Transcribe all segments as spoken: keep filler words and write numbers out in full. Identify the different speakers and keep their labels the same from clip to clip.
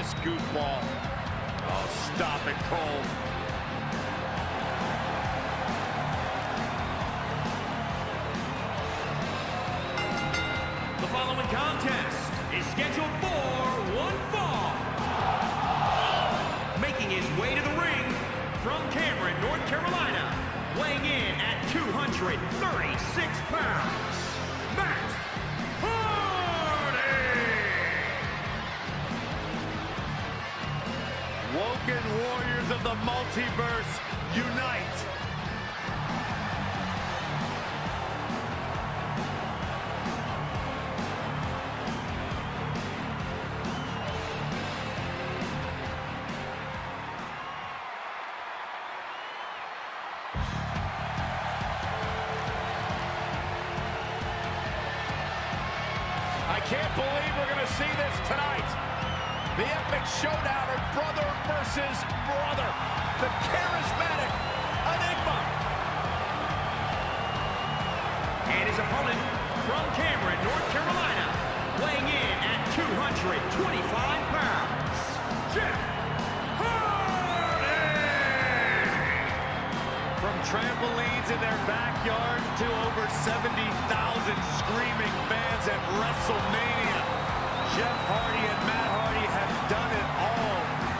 Speaker 1: this goofball. Oh, stop it, Cole.
Speaker 2: The following contest is scheduled for one fall. Making his way to the ring from Cameron, North Carolina, weighing in at two hundred thirty-six pounds, Matt Hardy!
Speaker 1: Woken warriors of the multiverse, unite! I can't believe we're going to see this tonight. The epic showdown of brother versus brother. The charismatic Enigma.
Speaker 2: And his opponent from Cameron, North Carolina, weighing in at two hundred twenty-five pounds, Jeff Hardy!
Speaker 1: From trampolines in their backyard to over seventy thousand screaming fans at WrestleMania, Jeff Hardy and Matt Hardy have done it all.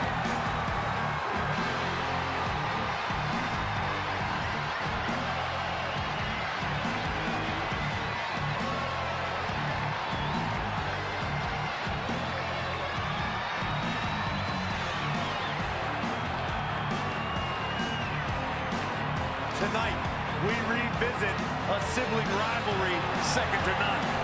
Speaker 1: Tonight, we revisit a sibling rivalry second to none.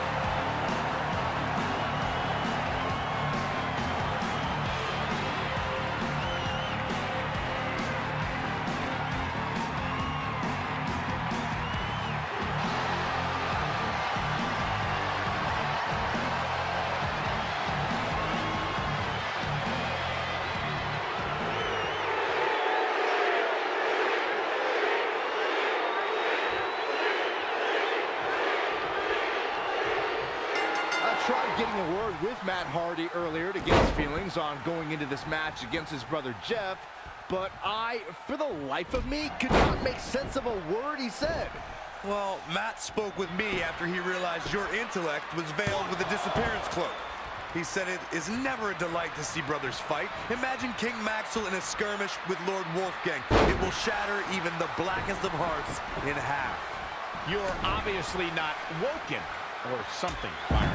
Speaker 3: Tried getting a word with Matt Hardy earlier to get his feelings on going into this match against his brother Jeff, but I, for the life of me, could not make sense of a word he said.
Speaker 4: Well, Matt spoke with me after he realized your intellect was veiled with a disappearance cloak. He said it is never a delight to see brothers fight. Imagine King Maxwell in a skirmish with Lord Wolfgang. It will shatter even the blackest of hearts in half.
Speaker 1: You're obviously not woken or something, Byron.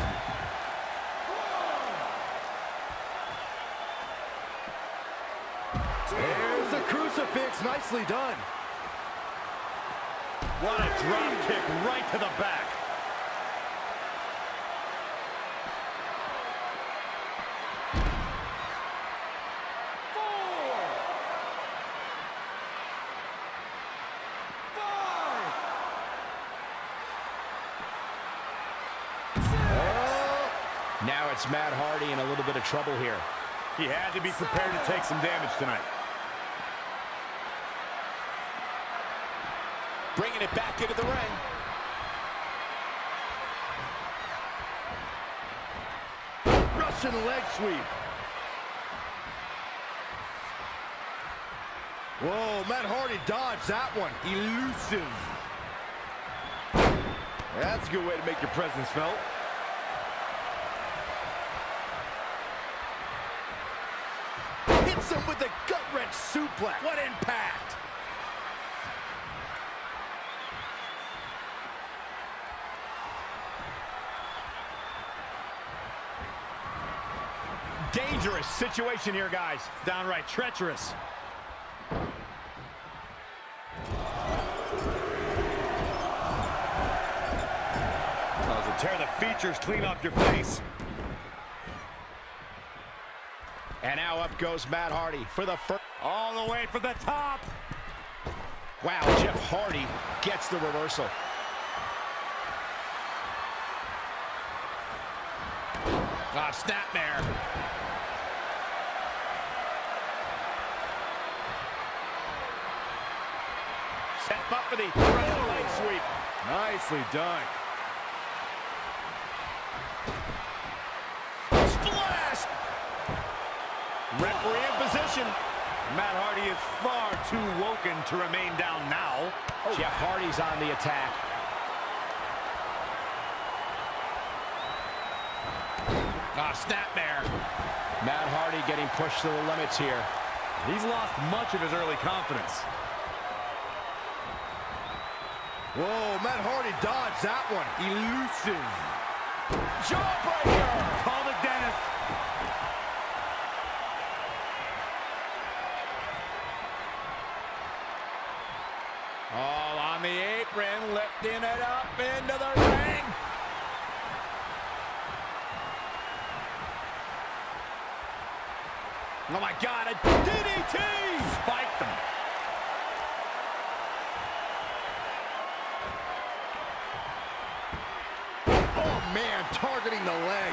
Speaker 3: There's a crucifix, nicely done.
Speaker 1: What a drop kick right to the back.
Speaker 2: Four, five, six.
Speaker 1: Now it's Matt Hardy in a little bit of trouble here. He had to be prepared to take some damage tonight. Bringing it back into the ring.
Speaker 3: Russian leg sweep. Whoa, Matt Hardy dodged that one. Elusive. That's a good way to make your presence felt. Hits him with a gut-wrench suplex. What impact!
Speaker 1: Dangerous situation here, guys. Downright treacherous. Oh, to tear the features clean off your face. And now up goes Matt Hardy for the first. All the way for the top. Wow, Jeff Hardy gets the reversal. Ah, snapmare. Step up for the oh. leg sweep.
Speaker 3: Nicely done.
Speaker 1: Splash! Referee in position. Matt Hardy is far too woken to remain down now.
Speaker 5: Oh. Jeff Hardy's on the attack. Ah, snapmare. Matt Hardy getting pushed to the limits here.
Speaker 1: He's lost much of his early confidence.
Speaker 3: Whoa, Matt Hardy dodged that one. Elusive.
Speaker 1: Jawbreaker! Call the dentist.
Speaker 5: All on the apron, lifting it up into the ring. Oh my God, a D D T!
Speaker 1: Spiked him.
Speaker 3: Oh man, targeting the leg.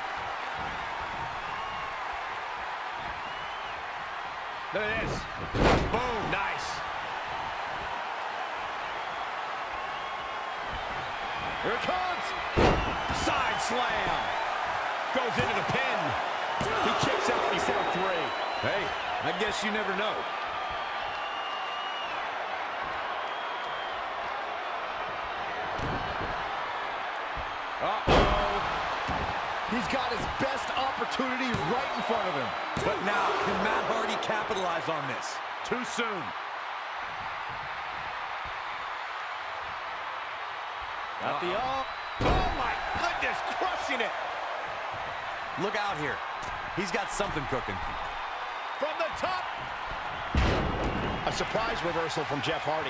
Speaker 5: Look at this. Boom, nice.
Speaker 3: Here it comes.
Speaker 5: Side slam. Goes into the pin. He kicks out before three.
Speaker 1: Hey, I guess you never know.
Speaker 3: Uh-oh. He's got his best opportunity right in front of him.
Speaker 1: But now, can Matt Hardy capitalize on this? Too soon. Got the oh.
Speaker 5: Oh my goodness, crushing it.
Speaker 1: Look out here. He's got something cooking.
Speaker 5: From the top. A surprise reversal from Jeff Hardy.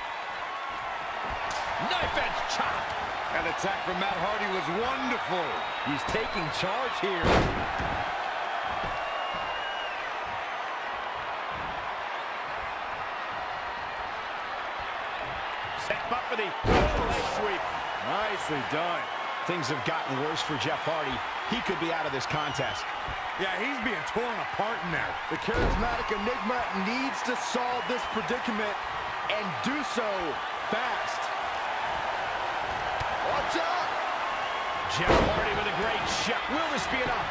Speaker 5: Knife edge chop.
Speaker 1: That attack from Matt Hardy was wonderful.
Speaker 3: He's taking charge here.
Speaker 5: Set him up for the leg sweep.
Speaker 1: Nicely done.
Speaker 5: Things have gotten worse for Jeff Hardy. He could be out of this contest.
Speaker 1: Yeah, he's being torn apart in there.
Speaker 3: The charismatic Enigma needs to solve this predicament and do so fast. Watch out!
Speaker 5: Jeff Hardy with a great shot. Will this be enough?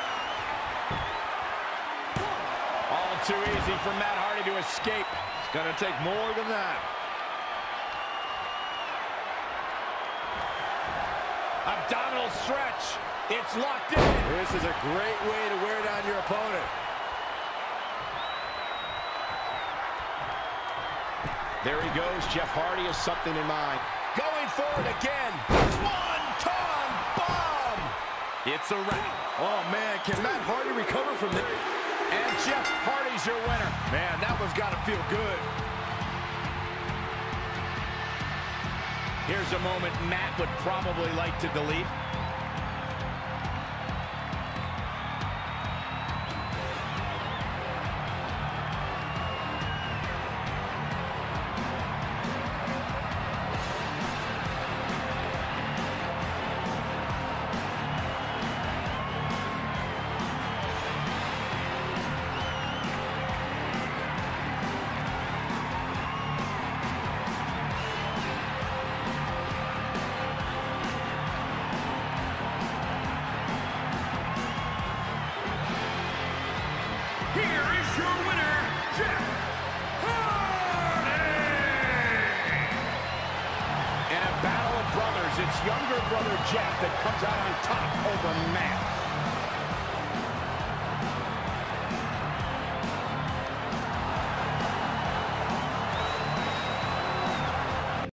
Speaker 5: All too easy for Matt Hardy to escape.
Speaker 3: It's gonna take more than that.
Speaker 5: Abdominal stretch. It's locked in.
Speaker 3: This is a great way to wear down your opponent.
Speaker 5: There he goes. Jeff Hardy has something in mind. Going forward again. Swanton bomb.
Speaker 1: It's a wrap.
Speaker 3: Oh, man, can Matt Hardy recover from this?
Speaker 5: And Jeff Hardy's your winner.
Speaker 3: Man, that one's got to feel good.
Speaker 5: Here's a moment Matt would probably like to delete. It's younger brother Jeff that comes out on top over Matt.